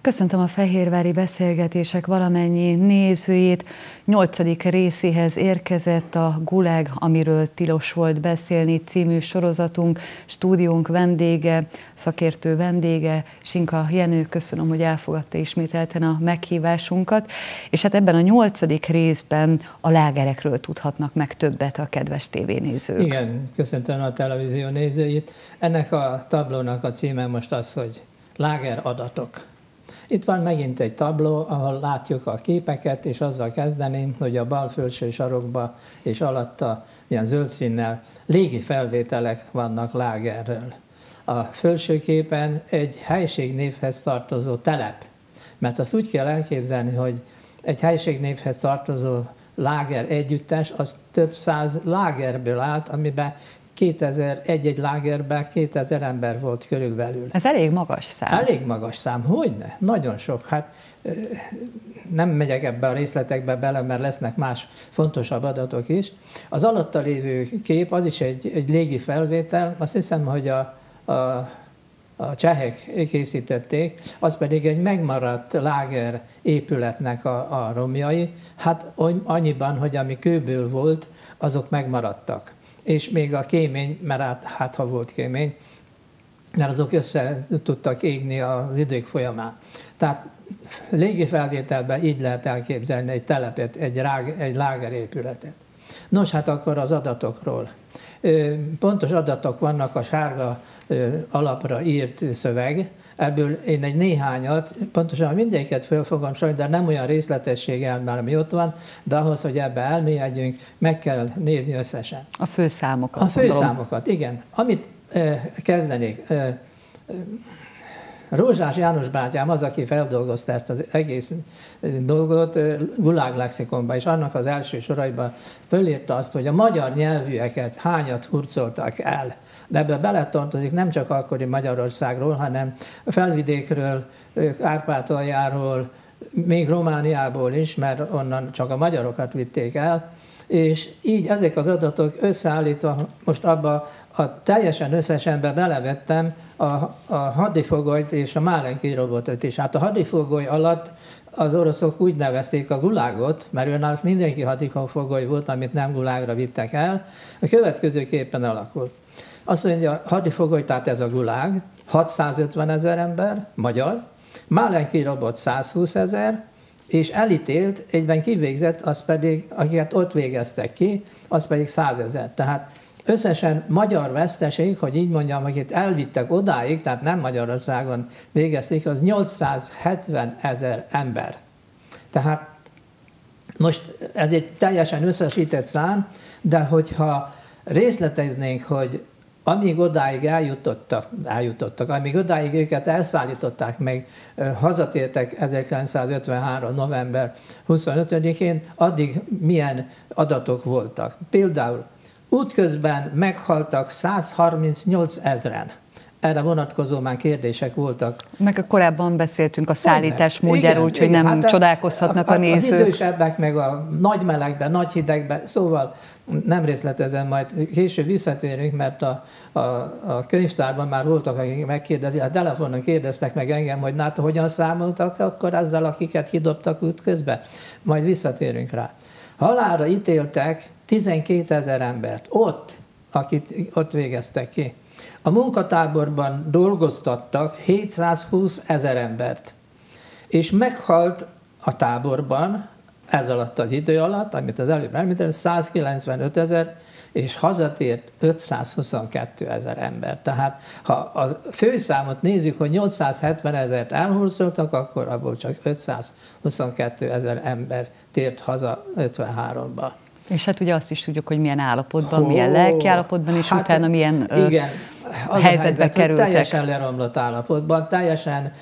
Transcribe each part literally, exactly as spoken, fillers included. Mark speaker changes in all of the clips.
Speaker 1: Köszöntöm a fehérvári beszélgetések valamennyi nézőjét. Nyolcadik részéhez érkezett a Gulág, amiről tilos volt beszélni című sorozatunk. Stúdiónk vendége, szakértő vendége, Sinka Jenő, köszönöm, hogy elfogadta ismételten a meghívásunkat. És hát ebben a nyolcadik részben a lágerekről tudhatnak meg többet a kedves tévénézők.
Speaker 2: Igen, köszöntöm a televízió nézőit. Ennek a tablónak a címe most az, hogy láger adatok. Itt van megint egy tabló, ahol látjuk a képeket, és azzal kezdeném, hogy a bal felső sarokba és alatta ilyen zöld színnel légi felvételek vannak lágerről. A felső képen egy helységnévhez tartozó telep, mert azt úgy kell elképzelni, hogy egy helységnévhez tartozó láger együttes, az több száz lágerből állt, amiben kétezer, egy-egy lágerben kétezer ember volt körülbelül.
Speaker 1: Ez elég magas szám.
Speaker 2: Elég magas szám, hogyne? Nagyon sok. Hát nem megyek ebbe a részletekbe bele, mert lesznek más fontosabb adatok is. Az alatta lévő kép, az is egy, egy légi felvétel, azt hiszem, hogy a, a, a csehek készítették, az pedig egy megmaradt láger épületnek a, a romjai, hát annyiban, hogy ami kőből volt, azok megmaradtak. És még a kémény, mert hát, hát ha volt kémény, mert azok össze tudtak égni az idők folyamán. Tehát légi felvételben így lehet elképzelni egy telepet, egy, rág, egy lágerépületet. Nos, hát akkor az adatokról. Pontos adatok vannak a sárga alapra írt szöveg, ebből én egy néhányat, pontosan mindegyiket föl fogom sorolni, de nem olyan részletességgel, már ami ott van, de ahhoz, hogy ebbe elmélyedjünk, meg kell nézni összesen.
Speaker 1: A főszámokat.
Speaker 2: A főszámokat, igen. Amit eh, kezdenék, eh, Rózsás János bátyám az, aki feldolgozta ezt az egész dolgot Gulág lexikonban, és annak az első soraiban fölírta azt, hogy a magyar nyelvűeket hányat hurcoltak el. De ebbe beletartozik nem csak akkori Magyarországról, hanem felvidékről, Kárpátaljáról, még Romániából is, mert onnan csak a magyarokat vitték el, és így ezek az adatok összeállítva, most abba a teljesen összesenbe belevettem a, a hadifogolyt és a Málenki robotot is. Hát a hadifogoly alatt az oroszok úgy nevezték a Gulágot, mert őnáluk mindenki hadifogoly volt, amit nem Gulágra vittek el. A következőképpen alakult. Azt mondja, hadifogoly, tehát ez a Gulág, hatszázötven ezer ember, magyar, Málenki robot százhúsz ezer, és elítélt, egyben kivégzett, az pedig, akiket ott végeztek ki, az pedig százezer. Tehát összesen magyar veszteség, hogy így mondjam, akit elvittek odáig, tehát nem Magyarországon végezték, az nyolcszázhetven ezer ember. Tehát most ez egy teljesen összesített szám, de hogyha részleteznénk, hogy amíg odáig eljutottak, eljutottak, amíg odáig őket elszállították, meg hazatértek ezerkilencszázötvenhárom. november huszonötödikén, addig milyen adatok voltak. Például útközben meghaltak százharmincnyolc ezren. Erre vonatkozó már kérdések voltak.
Speaker 1: Meg korábban beszéltünk a szállítás módjáról, úgyhogy nem hát csodálkozhatnak a, a nézők.
Speaker 2: Az idősebbek meg a nagy melegben, nagy hidegben, szóval nem részletezem, majd később visszatérünk, mert a, a, a könyvtárban már voltak, akik megkérdezik, a telefonon kérdeztek meg engem, hogy NATO hogyan számoltak akkor ezzel, akiket kidobtak útközben. Majd visszatérünk rá. Halálra ítéltek tizenkétezer embert, ott, akit ott végeztek ki. A munkatáborban dolgoztattak hétszázhúsz ezer embert, és meghalt a táborban, ez alatt az idő alatt, amit az előbb említettem, százkilencvenöt ezer, és hazatért ötszázhuszonkettő ezer ember. Tehát ha a főszámot nézzük, hogy nyolcszázhetven ezert elhurcoltak, akkor abból csak ötszázhuszonkettő ezer ember tért haza ötvenháromba.
Speaker 1: És hát ugye azt is tudjuk, hogy milyen állapotban, oh, milyen lelki állapotban, és hát utána milyen
Speaker 2: igen, az
Speaker 1: helyzetbe
Speaker 2: helyzet,
Speaker 1: kerültek.
Speaker 2: Teljesen leromlott állapotban, teljesen,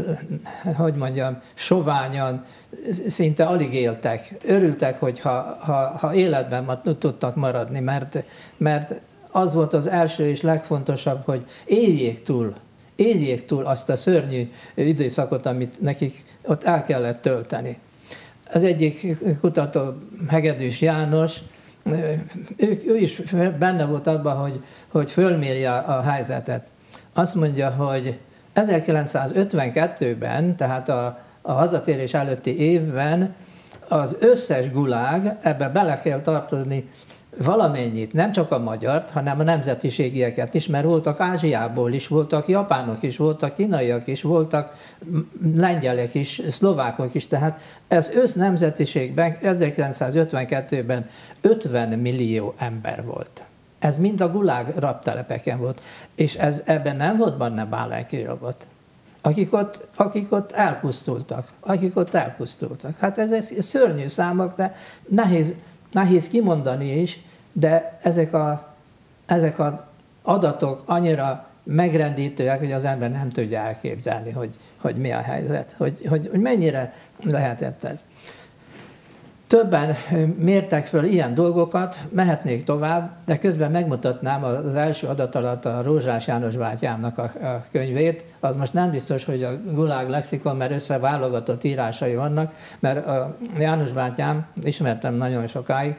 Speaker 2: hogy mondjam, soványan, szinte alig éltek. Örültek, hogy ha, ha, ha életben tudtak maradni, mert, mert az volt az első és legfontosabb, hogy éljék túl, éljék túl azt a szörnyű időszakot, amit nekik ott el kellett tölteni. Az egyik kutató, Hegedűs János, ő, ő is benne volt abban, hogy, hogy fölmérje a helyzetet. Azt mondja, hogy ezerkilencszázötvenkettőben, tehát a, a hazatérés előtti évben az összes gulág, ebbe bele kell tartozni valamennyit, nem csak a magyart, hanem a nemzetiségieket is, mert voltak Ázsiából is, voltak japánok is, voltak kínaiak is, voltak lengyelek is, szlovákok is, tehát ez össznemzetiségben ezerkilencszázötvenkettőben ötven millió ember volt. Ez mind a gulág rabtelepeken volt, és ez, ebben nem volt benne Báláki robot. Akik ott, akik ott elpusztultak, akik ott elpusztultak. Hát ez, ez szörnyű számok, de nehéz, nehéz kimondani is, de ezek a, ezek az adatok annyira megrendítőek, hogy az ember nem tudja elképzelni, hogy, hogy mi a helyzet, hogy, hogy, hogy mennyire lehetett ez. Többen mértek föl ilyen dolgokat, mehetnék tovább, de közben megmutatnám az első adat alatt a Rózsás János bátyámnak a, a könyvét. Az most nem biztos, hogy a Gulág lexikon, mert összeválogatott írásai vannak, mert a János bátyám, ismertem nagyon sokáig,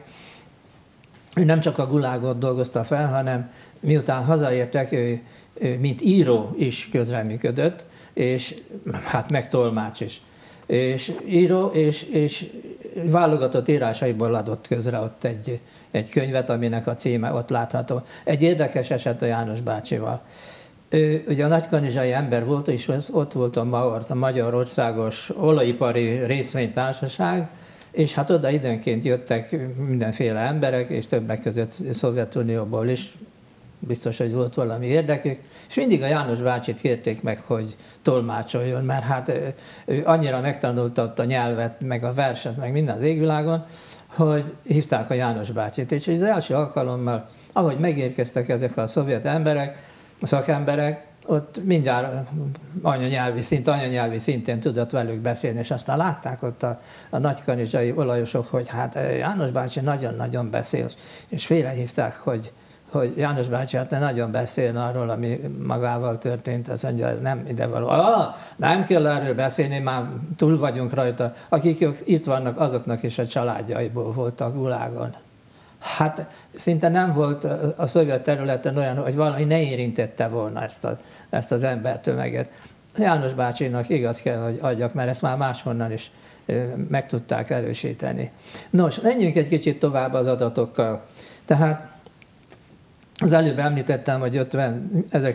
Speaker 2: ő nem csak a Gulágot dolgozta fel, hanem miután hazaértek, ő, ő mint író is közreműködött, és hát meg tolmács is. És író, és, és válogatott írásaiból adott közre ott egy, egy könyvet, aminek a címe ott látható. Egy érdekes eset a János bácsival. Ő ugye a nagykanizsai ember volt, és ott volt a MAORT, a Magyarországos Olajipari Részvénytársaság, és hát oda időnként jöttek mindenféle emberek, és többek között Szovjetunióból is, biztos, hogy volt valami érdekük, és mindig a János bácsit kérték meg, hogy tolmácsoljon, mert hát ő annyira megtanulta ott a nyelvet, meg a verset, meg minden az égvilágon, hogy hívták a János bácsit. És az első alkalommal, ahogy megérkeztek ezek a szovjet emberek, a szakemberek, ott mindjárt anyanyelvi szint, anyanyelvi szintén tudott velük beszélni, és aztán látták ott a, a nagykanizsai olajosok, hogy hát János bácsi nagyon-nagyon beszél, és félrehívták, hogy hogy János bácsi hát nagyon beszélne arról, ami magával történt, azt mondja, ez nem idevaló. Ah, nem kell erről beszélni, már túl vagyunk rajta. Akik itt vannak, azoknak is a családjaiból voltak Gulágon. Hát szinte nem volt a szovjet területen olyan, hogy valami ne érintette volna ezt, a, ezt az embertömeget. János bácsinak igaz kell, hogy adjak, mert ezt már máshonnan is meg tudták erősíteni. Nos, menjünk egy kicsit tovább az adatokkal. Tehát az előbb említettem, hogy ötven,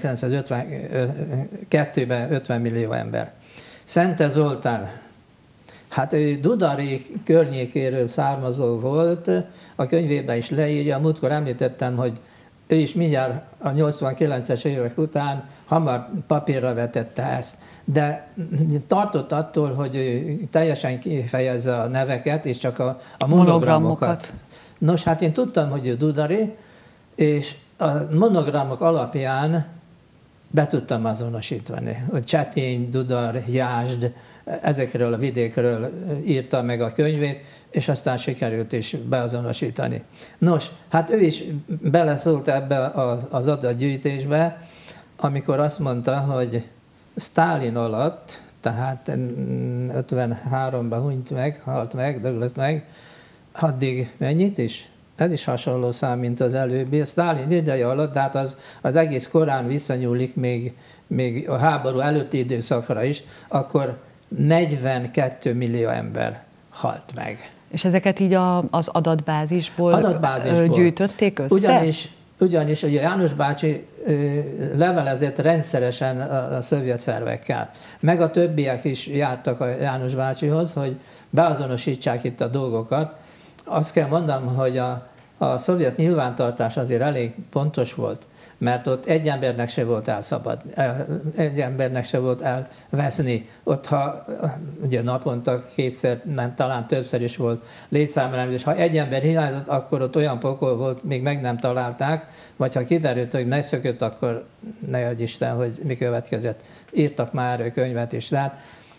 Speaker 2: ezerkilencszázötvenkettőben ötven millió ember. Szente Zoltán, hát ő Dudari környékéről származó volt, a könyvében is leírja, múltkor említettem, hogy ő is mindjárt a nyolcvankilences évek után hamar papírra vetette ezt, de tartott attól, hogy ő teljesen kifejezze a neveket, és csak a, a monogramokat. Nos, hát én tudtam, hogy ő Dudari, és a monogramok alapján be tudtam azonosítani, hogy Csetény, Dudar, Jásd, ezekről a vidékről írta meg a könyvét, és aztán sikerült is beazonosítani. Nos, hát ő is beleszólt ebbe az adatgyűjtésbe, amikor azt mondta, hogy Sztálin alatt, tehát ötvenháromban hunyt meg, halt meg, döglött meg, addig mennyit is? Ez is hasonló szám, mint az előbbi. A Sztálin ideje alatt, tehát az, az egész korán visszanyúlik még, még a háború előtti időszakra is, akkor negyvenkét millió ember halt meg.
Speaker 1: És ezeket így a, az adatbázisból,
Speaker 2: adatbázisból
Speaker 1: gyűjtötték össze?
Speaker 2: Ugyanis, ugyanis ugye János bácsi levelezett rendszeresen a, a szovjet szervekkel. Meg a többiek is jártak a János bácsihoz, hogy beazonosítsák itt a dolgokat. Azt kell mondanom, hogy a, a szovjet nyilvántartás azért elég pontos volt, mert ott egy embernek se volt elszabad, egy embernek se volt elveszni. Ott, ha ugye naponta kétszer, nem, talán többször is volt létszámelemzés, ha egy ember hiányzott, akkor ott olyan pokol volt, még meg nem találták, vagy ha kiderült, hogy megszökött, akkor ne adj Isten, hogy mi következett. Írtak már erről könyvet is. Tehát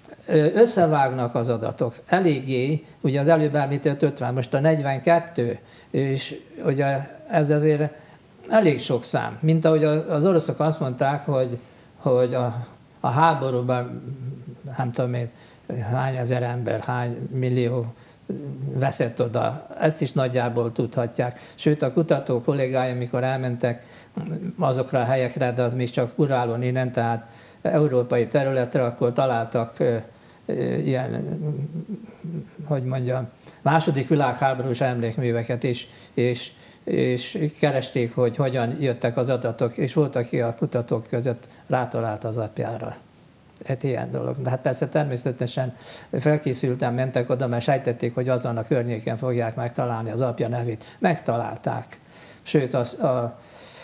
Speaker 2: összevágnak az adatok. Eléggé, ugye az előbb említett ötven, most a negyvenkettő, és ugye ez azért elég sok szám. Mint ahogy az oroszok azt mondták, hogy, hogy a, a háborúban, nem tudom én, hány ezer ember, hány millió veszett oda. Ezt is nagyjából tudhatják. Sőt, a kutató kollégáim, amikor elmentek azokra a helyekre, de az még csak Urálon innen, tehát európai területre, akkor találtak ilyen, hogy mondjam, második világháborús emlékműveket is, és, és keresték, hogy hogyan jöttek az adatok, és volt, aki a kutatók között rátalált az apjára. egy ilyen dolog. De hát persze természetesen felkészültem, mentek oda, mert sejtették, hogy azon a környéken fogják megtalálni az apja nevét. Megtalálták. Sőt, az, a,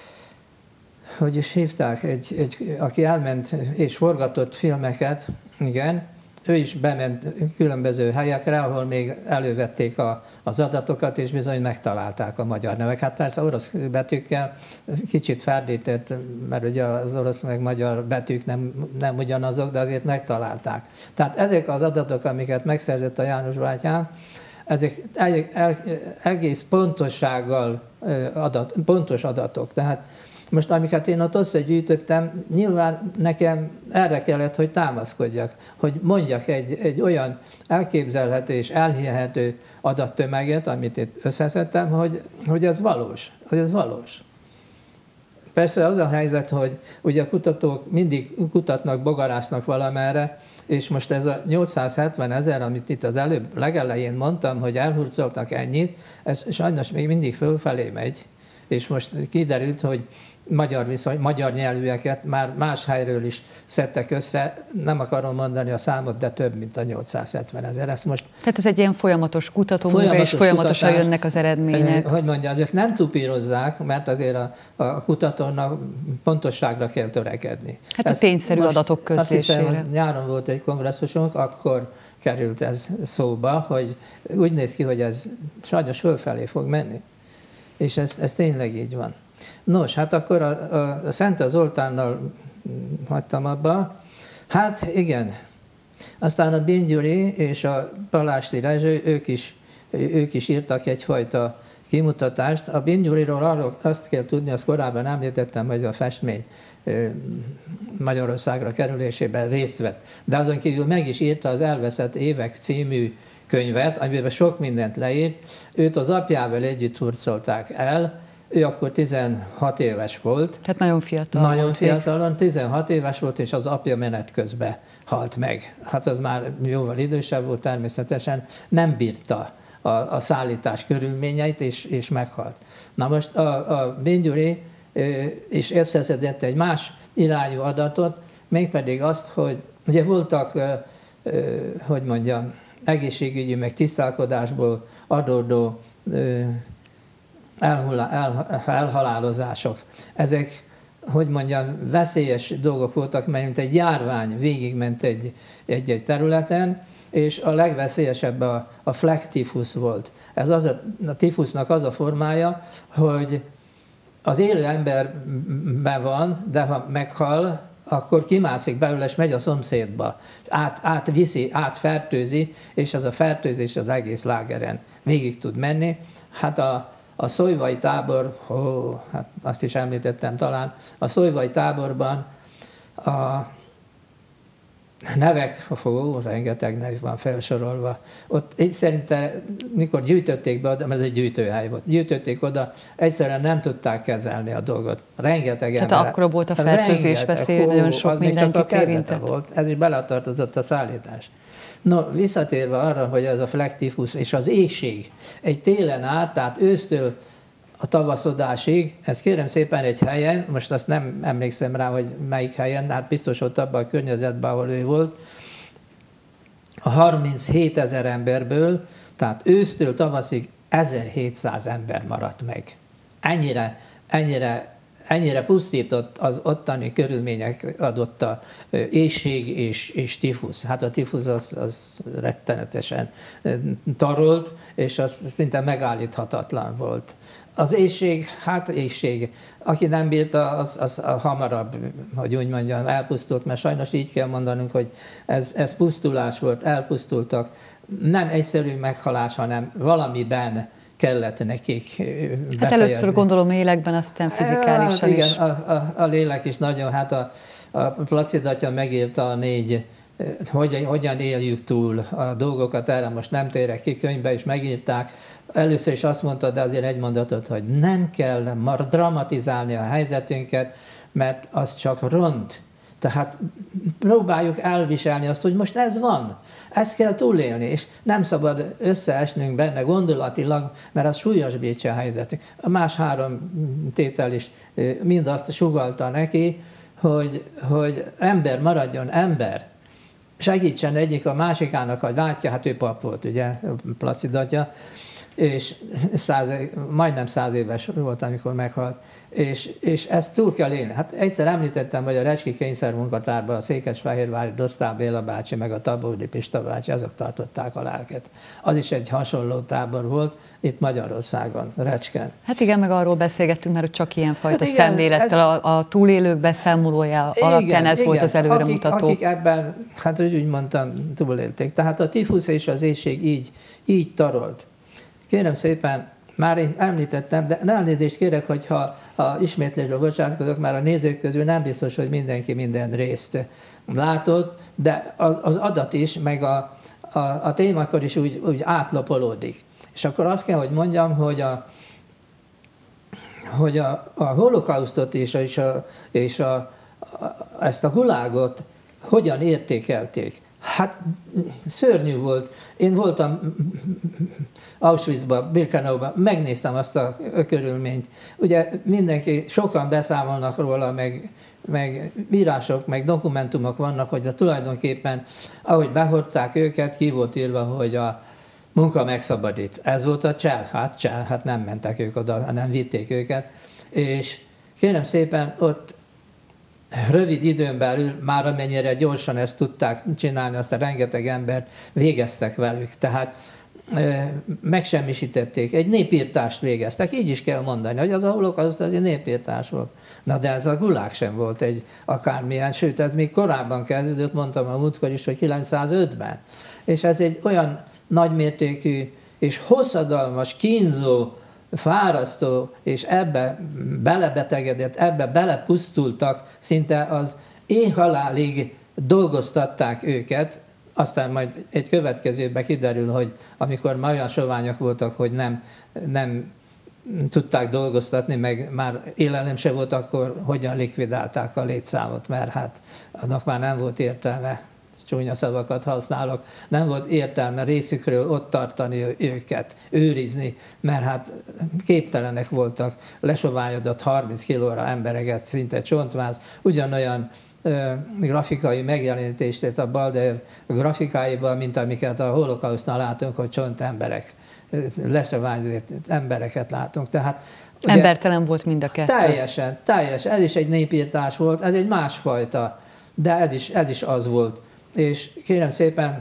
Speaker 2: hogy is hívták, egy, egy, aki elment és forgatott filmeket, igen, ő is bement különböző helyekre, ahol még elővették a, az adatokat, és bizony megtalálták a magyar nevek. Hát persze orosz betűkkel kicsit ferdített, mert ugye az orosz meg magyar betűk nem, nem ugyanazok, de azért megtalálták. Tehát ezek az adatok, amiket megszerzett a János bátyám, ezek egész pontossággal adat, pontos adatok. Tehát most, amiket én ott összegyűjtöttem, nyilván nekem erre kellett, hogy támaszkodjak, hogy mondjak egy, egy olyan elképzelhető és elhihető adattömeget, amit itt összeszedtem, hogy, hogy ez valós, hogy ez valós. Persze az a helyzet, hogy ugye a kutatók mindig kutatnak, bogarásznak valamerre, és most ez a nyolcszázhetven ezer, amit itt az előbb legelején mondtam, hogy elhurcoltak ennyit, ez sajnos még mindig fölfelé megy. És most kiderült, hogy magyar, viszony, magyar nyelvűeket már más helyről is szedtek össze, nem akarom mondani a számot, de több, mint a nyolcszázhetven ezer. Ezt most
Speaker 1: Tehát ez egy ilyen folyamatos kutatómunka, és folyamatosan kutatás, jönnek az eredmények.
Speaker 2: Hogy mondjam, ők nem tupírozzák, mert azért a, a kutatónak pontosságra kell törekedni.
Speaker 1: Hát a ezt tényszerű adatok közlésére.
Speaker 2: Azt hiszem, nyáron volt egy kongresszusunk, akkor került ez szóba, hogy úgy néz ki, hogy ez sajnos fölfelé fog menni. És ez, ez tényleg így van. Nos, hát akkor a, a, a Szent Zoltánnal hagytam abba. Hát igen. Aztán a Bén Gyuri és a Palásti Rezső, ők is, ők is írtak egyfajta kimutatást. A Bén Gyuriról arról azt kell tudni, azt korábban említettem, hogy a festmény Magyarországra kerülésében részt vett. De azon kívül meg is írta az Elveszett évek című könyvet, amiben sok mindent leírt. Őt az apjával együtt hurcolták el, ő akkor tizenhat éves volt.
Speaker 1: Tehát nagyon fiatal.
Speaker 2: Nagyon fiatalon, tizenhat éves volt, és az apja menet közben halt meg. Hát az már jóval idősebb volt természetesen, nem bírta a, a szállítás körülményeit, és, és meghalt. Na most a, a Bén Gyuri is összeszedett egy más irányú adatot, mégpedig azt, hogy ugye voltak, hogy mondjam, egészségügyi, meg tisztálkodásból adódó elhullá, el, elhalálozások. Ezek, hogy mondjam, veszélyes dolgok voltak, mert mint egy járvány végigment egy, egy-egy területen, és a legveszélyesebb a, a flektifusz volt. Ez az a, a tifusznak az a formája, hogy az élő emberben van, de ha meghal, akkor kimászik belőle, és megy a szomszédba. Át, átviszi, átfertőzi, és az a fertőzés az egész lágeren végig tud menni. Hát a, a szojvai tábor, ó, hát azt is említettem talán, a szojvai táborban a nevek, ó, rengeteg nev van felsorolva. Ott így szerintem, mikor gyűjtötték be oda, mert ez egy gyűjtőhely volt, gyűjtötték oda, egyszerűen nem tudták kezelni a dolgot. Rengeteg
Speaker 1: ember. Tehát akkor volt a fertőzés veszély, nagyon sok mindenkit érintett.
Speaker 2: Volt. Ez is beletartozott a szállítás. No, visszatérve arra, hogy ez a flektifusz és az éhség egy télen át, tehát ősztől a tavaszodásig, ez kérem szépen egy helyen, most azt nem emlékszem rá, hogy melyik helyen, hát biztos ott abban a környezetben, ahol ő volt, a harminchét ezer emberből, tehát ősztől tavaszig ezerhétszáz ember maradt meg. Ennyire, ennyire, ennyire pusztított az ottani körülmények adott a éhség és, és tifusz. Hát a tifusz az, az rettenetesen tarolt, és az szinte megállíthatatlan volt. Az éhség, hát éhség. Aki nem bírta, az, az hamarabb, hogy úgy mondjam, elpusztult, mert sajnos így kell mondanunk, hogy ez, ez pusztulás volt, elpusztultak. Nem egyszerű meghalás, hanem valamiben kellett nekik befejezni.
Speaker 1: Hát először gondolom lélekben, aztán fizikálisan hát,
Speaker 2: igen,
Speaker 1: is.
Speaker 2: A, a, a lélek is nagyon, hát a, a Placid atya megírta a négy hogy, hogyan éljük túl a dolgokat, erre most nem térek ki, könyvbe is megírták. Először is azt mondta, de azért egy mondatot, hogy nem kell már dramatizálni a helyzetünket, mert az csak ront. Tehát próbáljuk elviselni azt, hogy most ez van, ezt kell túlélni, és nem szabad összeesnünk benne gondolatilag, mert az súlyosbítja a helyzetünk. A más három tétel is mind azt sugallta neki, hogy, hogy ember maradjon ember, segítsen egyik a másikának, hogy látja, hát ő pap volt, ugye, Placid atya, és száz, majdnem száz éves volt, amikor meghalt, és, és ezt túl kell élni. Hát egyszer említettem, hogy a Recski kényszermunkatárban a székesfehérvári Dosztár Béla bácsi, meg a Tabódi Pista bácsi, azok tartották a lelket. Az is egy hasonló tábor volt itt Magyarországon, Recsken.
Speaker 1: Hát igen, meg arról beszélgettünk, mert csak ilyenfajta hát szemlélettel ez... a, a túlélők beszámolója igen, alapján ez igen. volt az előremutató.
Speaker 2: Akik, akik ebben, hát úgy mondtam, túlélték. Tehát a tifusz és az éhség így, így tarolt. Kérem szépen, már én említettem, de elnézést kérek, hogyha ha ismétlésről bocsátkozok, már a nézők közül nem biztos, hogy mindenki minden részt látott, de az, az adat is, meg a, a, a témakör is úgy, úgy átlapolódik. És akkor azt kell, hogy mondjam, hogy, a, hogy a, a holokausztot és, a, és, a, és a, a, ezt a gulágot hogyan értékelték. Hát szörnyű volt. Én voltam Auschwitzban, Birkenauban, megnéztem azt a körülményt. Ugye mindenki, sokan beszámolnak róla, meg, meg írások, meg dokumentumok vannak, hogy a tulajdonképpen, ahogy behordták őket, ki volt írva, hogy a munka megszabadít. Ez volt a csel, hát csel, hát nem mentek ők oda, hanem vitték őket. És kérem szépen, ott rövid időn belül, már amennyire gyorsan ezt tudták csinálni, azt a rengeteg embert végeztek velük. Tehát e, megsemmisítették, egy népírtást végeztek, így is kell mondani, hogy az a holokauszt az egy népírtás volt. Na de ez a gulág sem volt egy akármilyen, sőt ez még korábban kezdődött, mondtam a múltkor is, hogy kilencszázötben. És ez egy olyan nagymértékű és hosszadalmas, kínzó, fárasztó, és ebbe belebetegedett, ebbe belepusztultak, szinte az éhhalálig dolgoztatták őket, aztán majd egy következőben kiderül, hogy amikor már olyan soványak voltak, hogy nem, nem tudták dolgoztatni, meg már élelem se volt, akkor hogyan likvidálták a létszámot, mert hát annak már nem volt értelme, csúnya szavakat használok, nem volt értelme részükről ott tartani őket, őrizni, mert hát képtelenek voltak lesoványodott harminc kilóra embereket, szinte csontváz, ugyanolyan ö, grafikai megjelenítést tett a Balder grafikáiban, mint amiket a holokausztnál látunk, hogy csont emberek, lesoványodott embereket látunk. Tehát, ugye,
Speaker 1: embertelen volt mind a kettő.
Speaker 2: Teljesen, teljesen. Ez is egy népírtás volt, ez egy másfajta, de ez is, ez is az volt. És kérem szépen,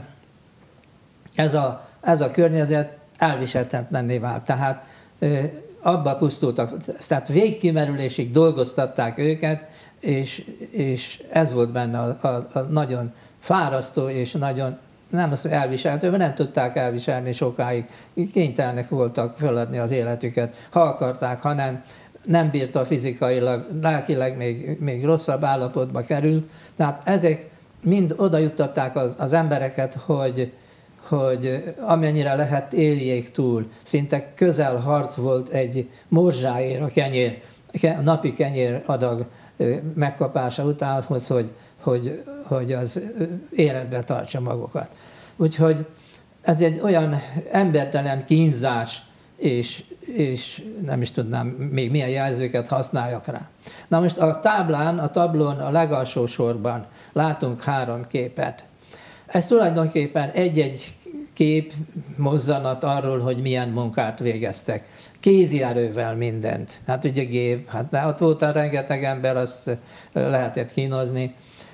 Speaker 2: ez a, ez a környezet elviselhetetlenné vált. Tehát e, abba pusztultak, tehát végkimerülésig dolgoztatták őket, és, és ez volt benne a, a, a nagyon fárasztó, és nagyon, nem azt elviselhető, mert nem tudták elviselni sokáig. Kénytelenek voltak feladni az életüket, ha akarták, ha nem, nem bírta fizikailag, lelkileg még, még rosszabb állapotba került. Tehát ezek mind oda juttatták az, az embereket, hogy, hogy amennyire lehet éljék túl. Szinte közel harc volt egy morzsáért a kenyér, a napi kenyér adag megkapása után, hogy, hogy, hogy az életbe tartsa magukat. Úgyhogy ez egy olyan embertelen kínzás, és, és nem is tudnám még milyen jelzőket használjak rá. Na most a táblán, a tablón a legalsó sorban látunk három képet. Ez tulajdonképpen egy-egy kép, mozzanat arról, hogy milyen munkát végeztek. Kézi erővel mindent. Hát ugye gép, hát ott volt a rengeteg ember, azt lehetett kínozni.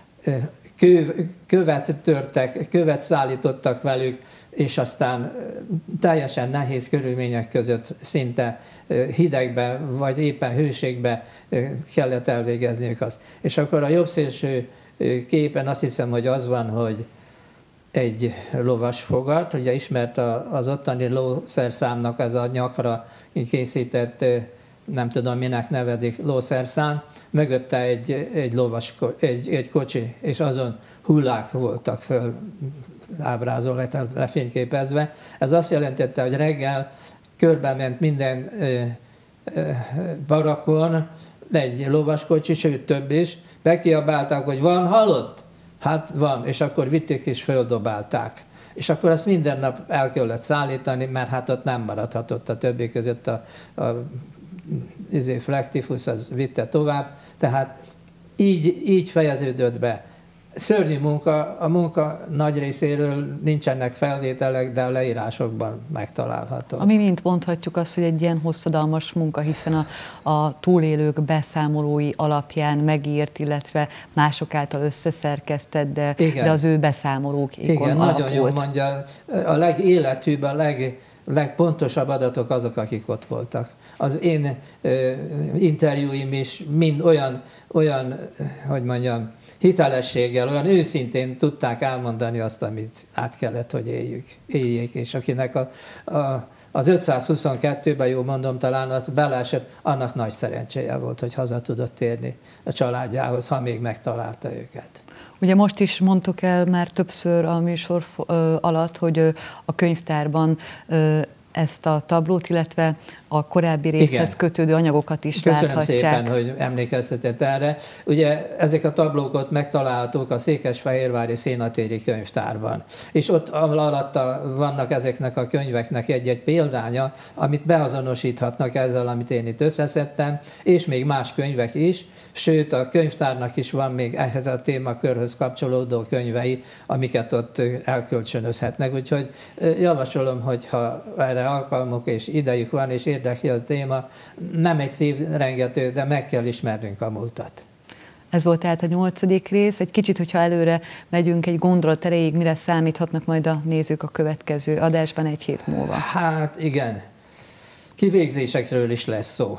Speaker 2: Kő, követ törtek, követ szállítottak velük, és aztán teljesen nehéz körülmények között szinte hidegbe, vagy éppen hőségbe kellett elvégezniük azt. És akkor a jobb szélső képen azt hiszem, hogy az van, hogy egy lovas fogat, ugye ismert az ottani lószerszámnak ez a nyakra készített nem tudom minek nevezik, lószerszám, mögötte egy, egy, lovas, egy, egy kocsi, és azon hullák voltak föl ábrázolva, tehát lefényképezve. Ez azt jelentette, hogy reggel körbe ment minden ö, ö, barakon egy lovaskocsi, sőt több is, bekiabálták, hogy van halott? Hát van, és akkor vitték és földobálták. És akkor ezt minden nap el kellett szállítani, mert hát ott nem maradhatott a többi között a, a izé, Flektifus, az vitte tovább. Tehát így, így fejeződött be. Szörnyű munka, a munka nagy részéről nincsenek felvételek, de a leírásokban megtalálható.
Speaker 1: Ami mint mondhatjuk azt, hogy egy ilyen hosszadalmas munka, hiszen a, a túlélők beszámolói alapján megírt, illetve mások által összeszerkesztett, de, de az ő beszámolók
Speaker 2: Igen,
Speaker 1: alapult.
Speaker 2: nagyon jól mondja. A legéletűbb, a leg, legpontosabb adatok azok, akik ott voltak. Az én ö, interjúim is mind olyan, olyan, hogy mondjam, hitelességgel, olyan őszintén tudták elmondani azt, amit át kellett, hogy éljük, éljék, és akinek a, a, az ötszázhuszonkettőben, jó mondom, talán az beleesett, annak nagy szerencséje volt, hogy haza tudott térni a családjához, ha még megtalálta őket.
Speaker 1: Ugye most is mondtuk el már többször a műsor alatt, hogy a könyvtárban ezt a tablót, illetve a korábbi részhez Igen. kötődő anyagokat is
Speaker 2: Köszönöm
Speaker 1: láthatják.
Speaker 2: szépen, hogy emlékeztetett erre. Ugye ezek a tablók megtalálhatók a Székesfehérvári Szénatéri Könyvtárban. És ott alatta vannak ezeknek a könyveknek egy-egy példánya, amit beazonosíthatnak ezzel, amit én itt összeszedtem, és még más könyvek is, sőt a könyvtárnak is van még ehhez a témakörhöz kapcsolódó könyvei, amiket ott elkölcsönözhetnek. Úgyhogy javasolom, hogyha erre alkalmuk és idejük van, és érdekli a téma, nem egy szívrengető, de meg kell ismernünk a múltat.
Speaker 1: Ez volt tehát a nyolcadik rész. Egy kicsit, hogyha előre megyünk egy gondolat erejéig, mire számíthatnak majd a nézők a következő adásban egy hét múlva?
Speaker 2: Hát igen, kivégzésekről is lesz szó.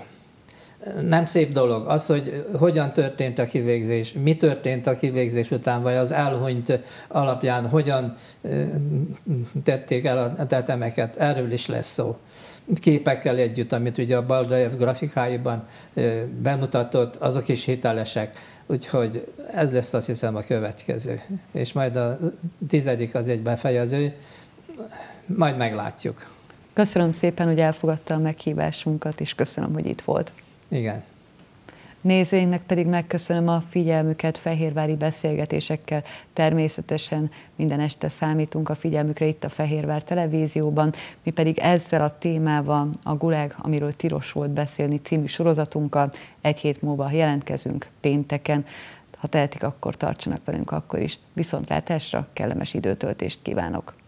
Speaker 2: Nem szép dolog az, hogy hogyan történt a kivégzés, mi történt a kivégzés után, vagy az elhunyt alapján hogyan tették el a tetemeket, erről is lesz szó. Képekkel együtt, amit ugye a Baldajev grafikáiban bemutatott, azok is hitelesek. Úgyhogy ez lesz, azt hiszem, a következő. És majd a tizedik az egy befejező, majd meglátjuk.
Speaker 1: Köszönöm szépen, hogy elfogadta a meghívásunkat, és köszönöm, hogy itt volt.
Speaker 2: Igen.
Speaker 1: Nézőinknek pedig megköszönöm a figyelmüket fehérvári beszélgetésekkel. Természetesen minden este számítunk a figyelmükre itt a Fehérvár Televízióban. Mi pedig ezzel a témával, a Gulág, amiről tilos volt beszélni című sorozatunkkal egy hét múlva jelentkezünk pénteken. Ha tehetik, akkor tartsanak velünk akkor is. Viszontlátásra, kellemes időtöltést kívánok!